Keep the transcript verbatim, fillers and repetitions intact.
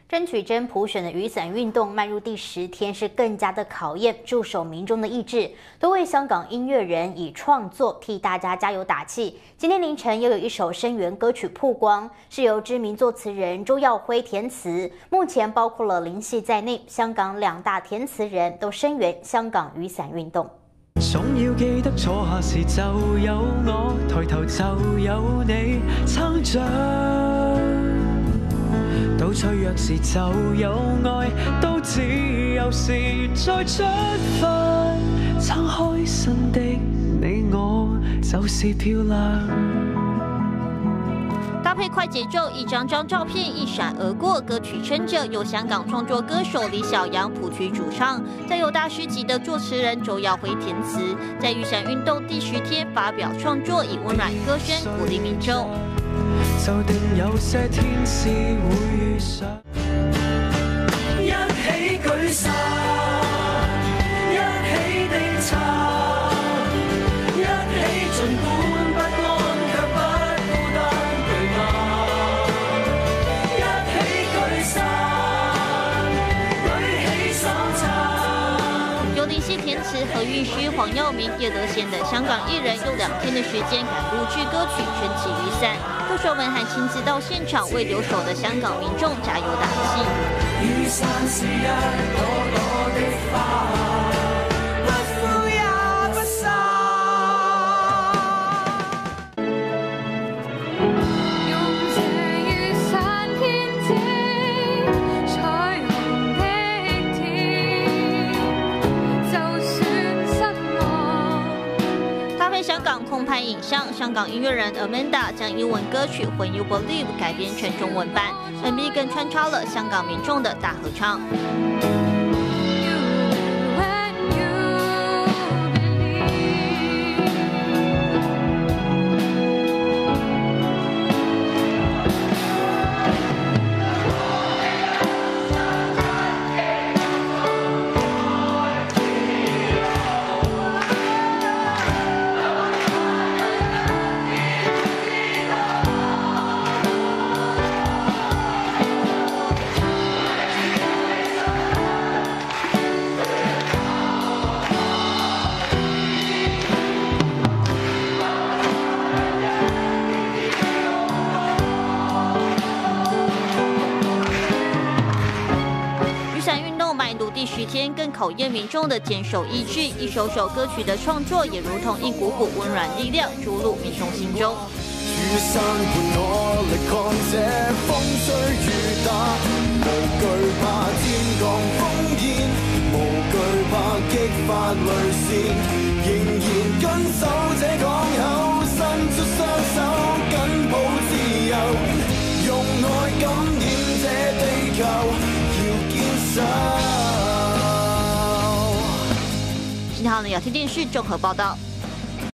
争取真普选的雨伞运动迈入第十天，是更加的考验驻守民众的意志。多位香港音乐人以创作替大家加油打气。今天凌晨又有一首声援歌曲曝光，是由知名作词人周耀辉填词。目前包括了林夕在内，香港两大填词人都声援香港雨伞运动。 總要記得坐下時就有我，抬頭就有你撐着，到脆弱時就有愛，到自由時再出發，撐開心的你我就是漂亮。 搭配快节奏，一张张照片一闪而过。歌曲《撑着》由香港创作歌手李小阳谱曲主唱，再由大师级的作词人周耀辉填词，在雨伞运动第十天发表创作，以温暖歌声鼓励民眾。 就定有些天使會遇上，一起舉傘，一起的撐，一起盡管不安。 林夕填词，何韵诗、黄耀明、叶德娴等香港艺人用两天的时间赶录制歌曲《撑起雨伞》，歌手们还亲自到现场为留守的香港民众加油打气。雨伞是一朵朵的花。 香港空拍影像，香港音乐人 Amanda 将英文歌曲《When You Believe》改编成中文版 ，M V 更穿插了香港民众的大合唱。 第十天更考验民众的坚守意志，一首首歌曲的创作也如同一股股温暖力量注入民众心中。雨傘伴我力抗這風吹雨打，無懼怕天降烽煙，無懼怕激發淚腺，仍然遵守這港口，伸出雙手緊抱自由，用愛感染這地球，要堅守。 新唐人有線電視綜合報道。